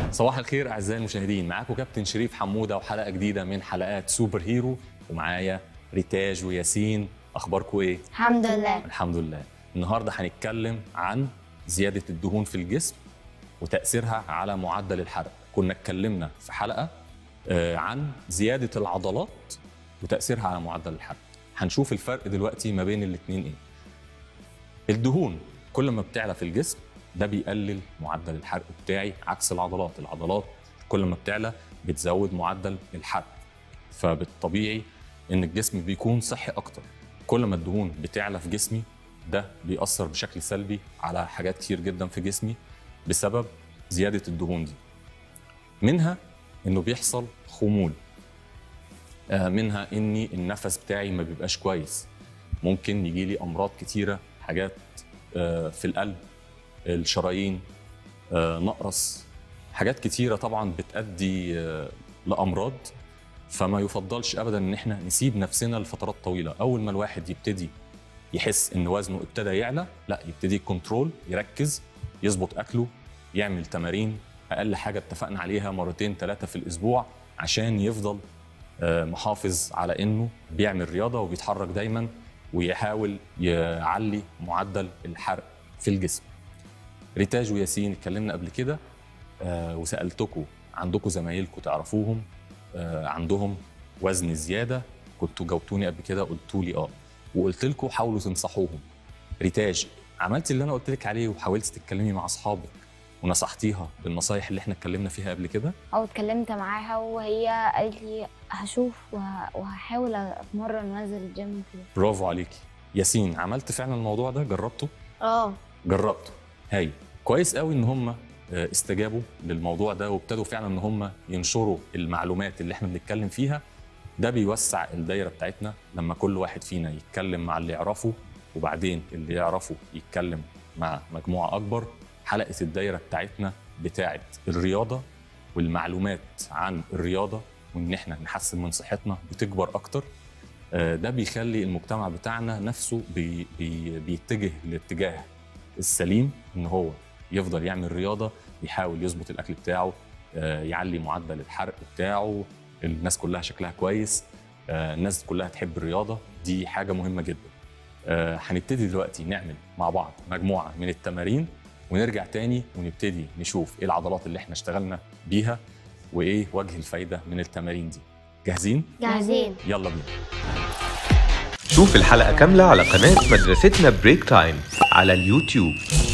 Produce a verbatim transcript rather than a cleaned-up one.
صباح الخير اعزائي المشاهدين، معاكم كابتن شريف حموده وحلقه جديده من حلقات سوبر هيرو، ومعايا ريتاج وياسين. اخباركم ايه؟ الحمد لله. الحمد لله. النهارده هنتكلم عن زياده الدهون في الجسم وتاثيرها على معدل الحرق. كنا اتكلمنا في حلقه عن زياده العضلات وتاثيرها على معدل الحرق. هنشوف الفرق دلوقتي ما بين الاثنين ايه. الدهون كل ما بتعلى في الجسم ده بيقلل معدل الحرق بتاعي، عكس العضلات. العضلات كل ما بتعلى بتزود معدل الحرق، فبالطبيعي ان الجسم بيكون صحي اكتر. كل ما الدهون بتعلى في جسمي ده بيأثر بشكل سلبي على حاجات كتير جدا في جسمي بسبب زيادة الدهون دي. منها انه بيحصل خمول، منها اني النفس بتاعي ما بيبقاش كويس، ممكن يجي لي امراض كتيرة، حاجات في القلب، الشرايين، نقرس، حاجات كتيرة طبعا بتؤدي لأمراض. فما يفضلش أبدا إن احنا نسيب نفسنا لفترات طويلة. أول ما الواحد يبتدي يحس إن وزنه ابتدى يعلى، لا يبتدي كنترول، يركز، يظبط أكله، يعمل تمارين أقل حاجة اتفقنا عليها مرتين ثلاثة في الأسبوع، عشان يفضل محافظ على إنه بيعمل رياضة وبيتحرك دايما، ويحاول يعلي معدل الحرق في الجسم. ريتاج وياسين اتكلمنا قبل كده آه وسألتكم عندكم زمايلكم تعرفوهم آه عندهم وزن زيادة، كنتوا جاوبتوني قبل كده قلتوا لي اه، وقلت لكم حاولوا تنصحوهم. ريتاج، عملتي اللي انا قلت لك عليه وحاولتي تتكلمي مع اصحابك ونصحتيها بالنصايح اللي احنا اتكلمنا فيها قبل كده؟ او اتكلمت معاها وهي قالت لي هشوف وهحاول اتمرن وانزل الجيم كده. برافو عليكي. ياسين، عملت فعلا الموضوع ده؟ جربته؟ اه جربته. هاي كويس قوي ان هم استجابوا للموضوع ده وابتدوا فعلا ان هم ينشروا المعلومات اللي احنا بنتكلم فيها. ده بيوسع الدايره بتاعتنا لما كل واحد فينا يتكلم مع اللي يعرفه، وبعدين اللي يعرفه يتكلم مع مجموعه اكبر. حلقه الدايره بتاعتنا بتاعت الرياضه والمعلومات عن الرياضه وان احنا نحسن من صحتنا بتكبر اكتر. ده بيخلي المجتمع بتاعنا نفسه بي بي بيتجه للاتجاه السليم، ان هو يفضل يعمل رياضه، يحاول يظبط الاكل بتاعه، يعلي معدل الحرق بتاعه، الناس كلها شكلها كويس، الناس كلها تحب الرياضه. دي حاجه مهمه جدا. هنبتدي دلوقتي نعمل مع بعض مجموعه من التمارين، ونرجع تاني ونبتدي نشوف ايه العضلات اللي احنا اشتغلنا بيها وايه وجه الفايده من التمارين دي. جاهزين؟ جاهزين. يلا بينا. شوف الحلقة كاملة على قناة مدرستنا بريك تايم على اليوتيوب.